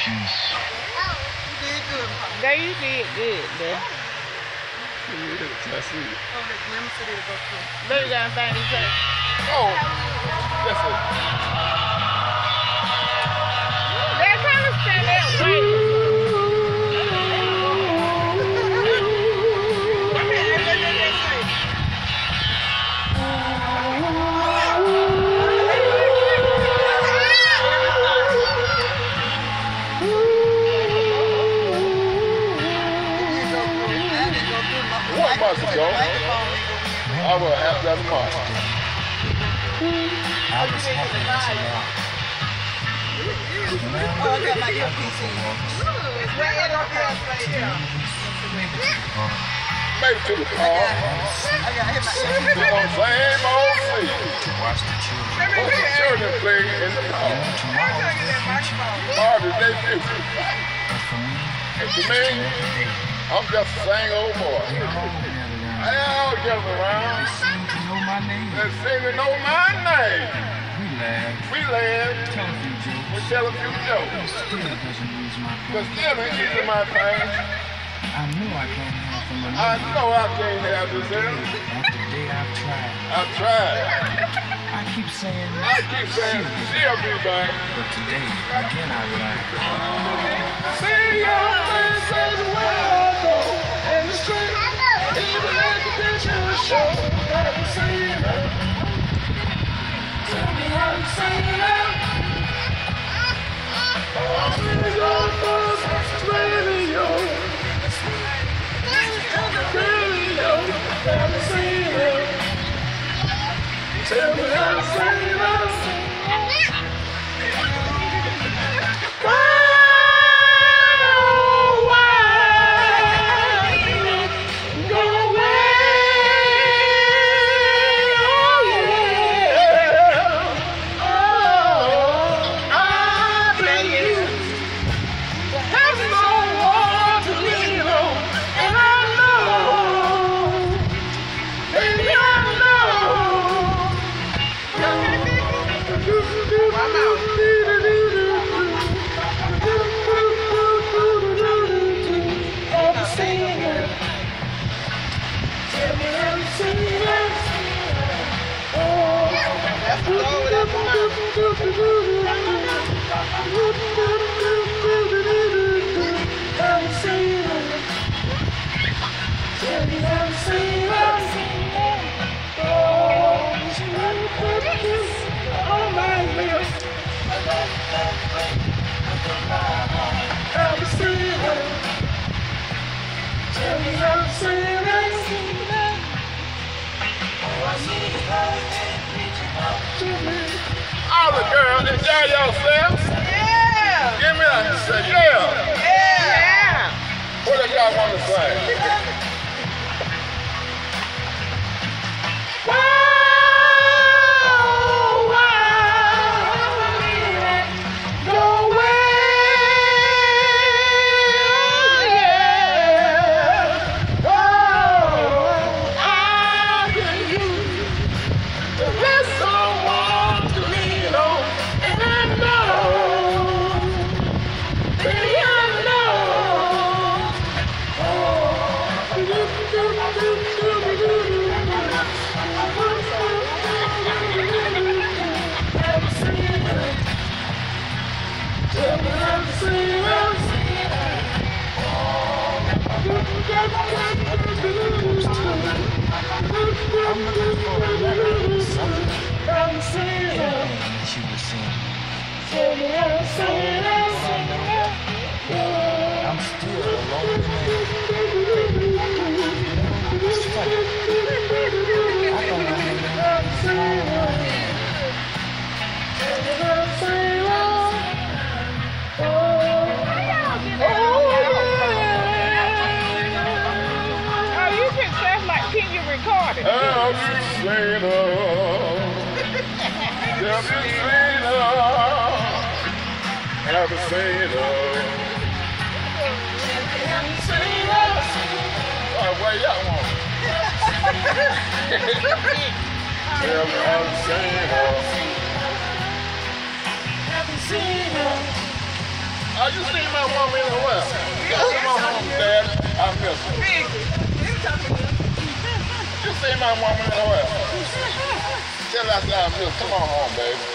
did good, Papa. Girl, you did good, man. That's it. Let me see this go through. Look, you got a thing to say. Oh, that's it. They kind of stand that way. One month ago, I will have that tomorrow. I was happy until now. Oh, I got my earpiece in. Maybe to the car. I got hit my earpiece. Same old seat. To watch the children. Watch the children play in the car. Tomorrow's the future. Part of their future. But for me, And to it's me, today. I'm just a same old boy. They all gathered around. They all gather They around. seem to know my name. They seem to know my name. We laugh, We laugh. tell a few We jokes. tell a few jokes. Still doesn't lose my But fun. still ain't easy my thing. I know I can't have from I another. know I can't have this here. After day I've tried. I've tried. I keep saying, I keep saying she'll be back. but today, again I lied. See your face everywhere I go. In the street, even at the picture show. Have you seen her? Tell me, have you seen her? Oh, see your face radio. Radio. Have you seen her? Tell me, have you seen her? All the girls, enjoy yourselves. Yeah. Give me a say, yeah. Yeah. What do y'all want to say? I'm looking for a letter, something that you would sing. I'm still a lonely man. It's funny. I thought I had everything. Oh, you can sound like, can you record it? Have you seen her? Have you seen her? Have you seen her? Oh, where y'all want? Have you seen her? You seen my mama anywhere? Come on home, Dad. I miss her. You seen my mama anywhere? Tell us I miss her. Come on home, baby.